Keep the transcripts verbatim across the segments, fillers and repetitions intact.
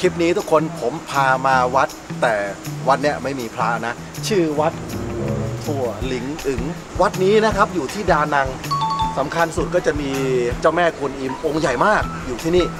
ลิปนี้ทุกคนผมพามาวัดแต่วัดเนี้ยไม่มีพระนะชื่อวัดถั่วหลิงอึ๋งวัดนี้นะครับอยู่ที่ดานังสำคัญสุดก็จะมีเจ้าแม่กวนอิมองค์ใหญ่มากอยู่ที่นี่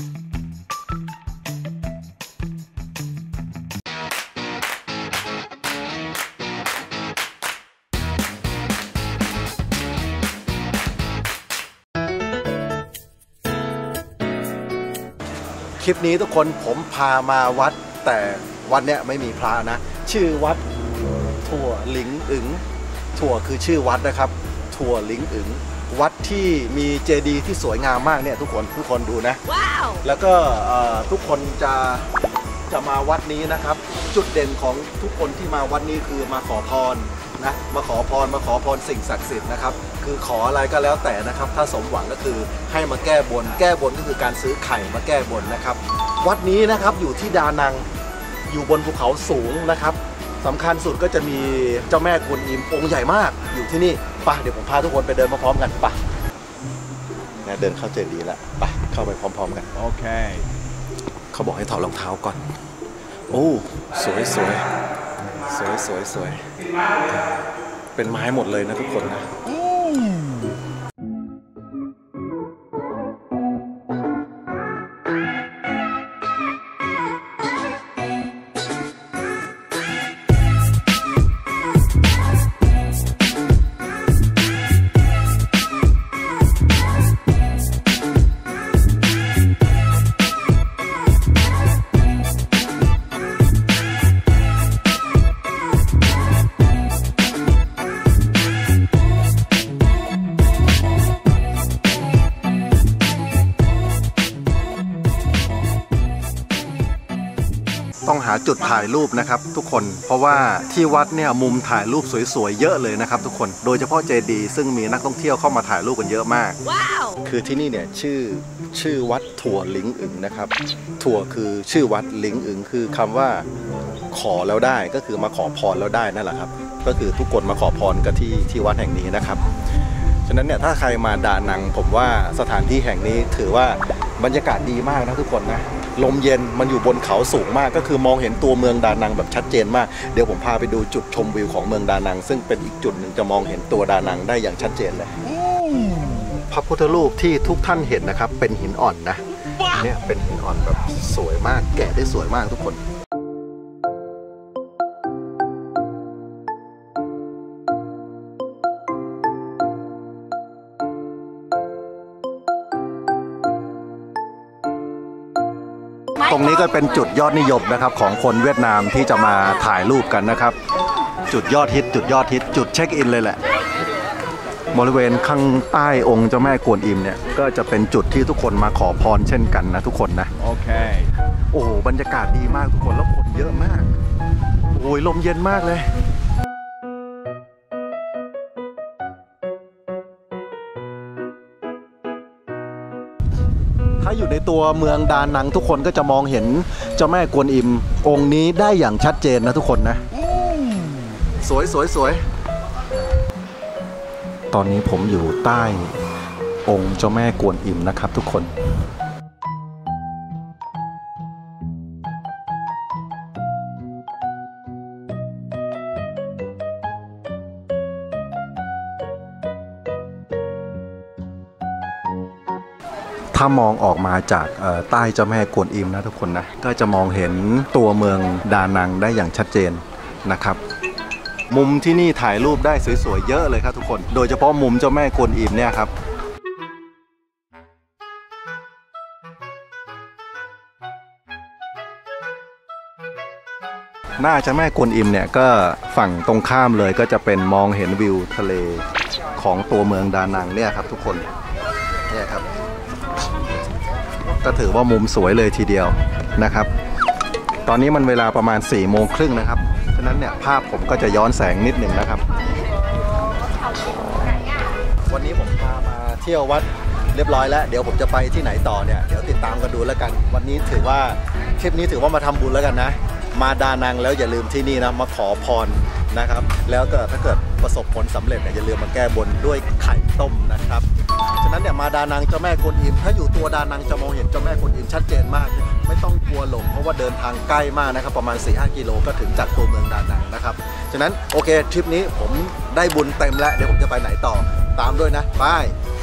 คลิปนี้ทุกคนผมพามาวัดแต่วัดเนี้ยไม่มีพระนะชื่อวัดถั่วหลิงอึ๋งถั่วคือชื่อวัดนะครับถั่วหลิงอึ๋งวัดที่มีเจดีย์ที่สวยงามมากเนี่ยทุกคนทุกคนดูนะ wow. แล้วก็ทุกคนจะจะมาวัดนี้นะครับจุดเด่นของทุกคนที่มาวัดนี้คือมาขอพรนะมาขอพรมาขอพรสิ่งศักดิ์สิทธิ์นะครับคือขออะไรก็แล้วแต่นะครับถ้าสมหวังก็คือให้มาแก้บนแก้บนก็คือการซื้อไข่มาแก้บนนะครับวัดนี้นะครับอยู่ที่ดานังอยู่บนภูเขาสูงนะครับสำคัญสุดก็จะมีเจ้าแม่กวนอิมองค์ใหญ่มากอยู่ที่นี่ไปเดี๋ยวผมพาทุกคนไปเดินมาพร้อมกันไปนะเดินเข้าเจดีย์แล้วไปเข้าไปพร้อมๆกันโอเคเขาบอกให้ถอดรองเท้าก่อนโอ้สวยสวยสวยสวยสวยเป็นไม้หมดเลยนะทุกคนนะต้องหาจุดถ่ายรูปนะครับทุกคนเพราะว่าที่วัดเนี่ยมุมถ่ายรูปสวยๆเยอะเลยนะครับทุกคนโดยเฉพาะเจดีย์ซึ่งมีนักท่องเที่ยวเข้ามาถ่ายรูปกันเยอะมาก wow. คือที่นี่เนี่ยชื่อชื่อวัดถั่วหลิงอึ๋งนะครับถั่วคือชื่อวัดหลิงอึ๋งคือคำว่าขอแล้วได้ก็คือมาขอพรแล้วได้นั่นแหละครับก็คือทุกคนมาขอพรกันที่ที่วัดแห่งนี้นะครับฉะนั้นเนี่ยถ้าใครมาดานังผมว่าสถานที่แห่งนี้ถือว่าบรรยากาศดีมากนะทุกคนนะลมเย็นมันอยู่บนเขาสูงมากก็คือมองเห็นตัวเมืองดานังแบบชัดเจนมากเดี๋ยวผมพาไปดูจุดชมวิวของเมืองดานังซึ่งเป็นอีกจุดหนึ่งจะมองเห็นตัวดานังได้อย่างชัดเจนเลยพระพุทธรูปที่ทุกท่านเห็นนะครับเป็นหินอ่อนนะเนี่ยเป็นหินอ่อนแบบสวยมากแกะได้สวยมากทุกคนตรงนี้ก็เป็นจุดยอดนิยมนะครับของคนเวียดนามที่จะมาถ่ายรูปกันนะครับจุดยอดฮิตจุดยอดฮิตจุดเช็คอินเลยแหละบริเวณข้างใต้องค์เจ้าแม่กวนอิมเนี่ยก็จะเป็นจุดที่ทุกคนมาขอพรเช่นกันนะทุกคนนะโอเคโอ้โหบรรยากาศดีมากทุกคนแล้วคนเยอะมากโอ้ยลมเย็นมากเลยถ้าอยู่ในตัวเมืองดานังทุกคนก็จะมองเห็นเจ้าแม่กวนอิมองค์นี้ได้อย่างชัดเจนนะทุกคนนะสวยสวยสวยตอนนี้ผมอยู่ใต้องค์เจ้าแม่กวนอิมนะครับทุกคนถ้ามองออกมาจากใต้เจ้าแม่กวนอิมนะทุกคนนะก็จะมองเห็นตัวเมืองดานังได้อย่างชัดเจนนะครับมุมที่นี่ถ่ายรูปได้สวยๆเยอะเลยครับทุกคนโดยเฉพาะมุมเจ้าแม่กวนอิมเนี่ยครับหน้าเจ้าแม่กวนอิมเนี่ยก็ฝั่งตรงข้ามเลยก็จะเป็นมองเห็นวิวทะเลของตัวเมืองดานังเนี่ยครับทุกคนเนี่ยครับก็ถือว่ามุมสวยเลยทีเดียวนะครับตอนนี้มันเวลาประมาณสี่โมงครึ่งนะครับฉะนั้นเนี่ยภาพผมก็จะย้อนแสงนิดหนึ่งนะครับวันนี้ผมพามาเที่ยววัดเรียบร้อยแล้วเดี๋ยวผมจะไปที่ไหนต่อเนี่ยเดี๋ยวติดตามกันดูแล้วกันวันนี้ถือว่าคลิปนี้ถือว่ามาทำบุญแล้วกันนะมาดานังแล้วอย่าลืมที่นี่นะมาขอพรนะครับแล้วก็ถ้าเกิดประสบผลสำเร็จเนี่ยอย่าลืมมาแก้บนด้วยไข่ต้มนะครับฉะนั้นเนี่ยมาดานังเจ้าแม่กวนอิมถ้าอยู่ตัวดานังจะมองเห็นเจ้าแม่กวนอิมชัดเจนมากไม่ต้องกลัวหลงเพราะว่าเดินทางใกล้มากนะครับประมาณ สี่ห้า กิโลก็ถึงจากตัวเมืองดานังนะครับฉะนั้นโอเคทริปนี้ผมได้บุญเต็มแล้วเดี๋ยวผมจะไปไหนต่อตามด้วยนะบาย